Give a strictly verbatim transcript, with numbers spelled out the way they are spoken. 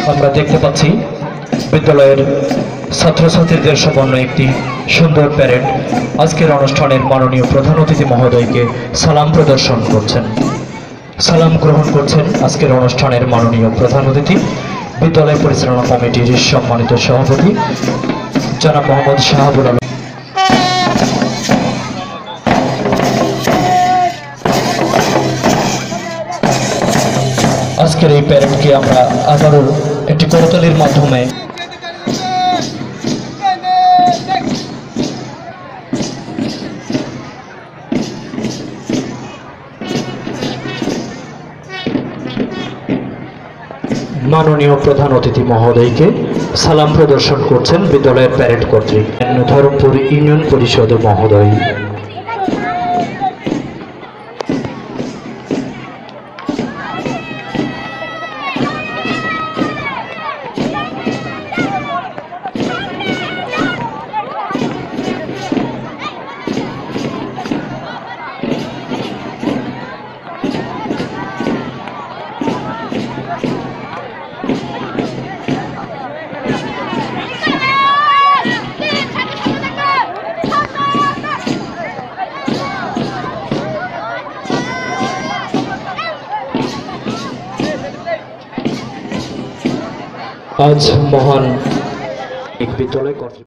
আমরা দেখতে পাচ্ছি বিদ্যালয়ের ছাত্রছাত্রীদের সমন্বয়ে একটি সুন্দর প্যারেড আজকের অনুষ্ঠানের মাননীয় প্রধান অতিথি মহোদয়কে সালাম প্রদর্শন করছেন। সালাম গ্রহণ করছেন আজকের অনুষ্ঠানের মাননীয় প্রধান অতিথি বিদ্যালয় পরিচালনা কমিটির সম্মানিত সভাপতি জনাব মোহাম্মদ শাহাবুল আলম। আজকের এই প্যারেডকে আমরা আবারও একটি করতালির মাধ্যমে মাননীয় প্রধান অতিথি মহোদয়কে সালাম প্রদর্শন করছেন বিদ্যালয়ের প্যারেড কর্তৃক ধরমপুর ইউনিয়ন পরিষদ মহোদয়। আজ মহান এক বিদ্যালয় কর্তৃপক্ষ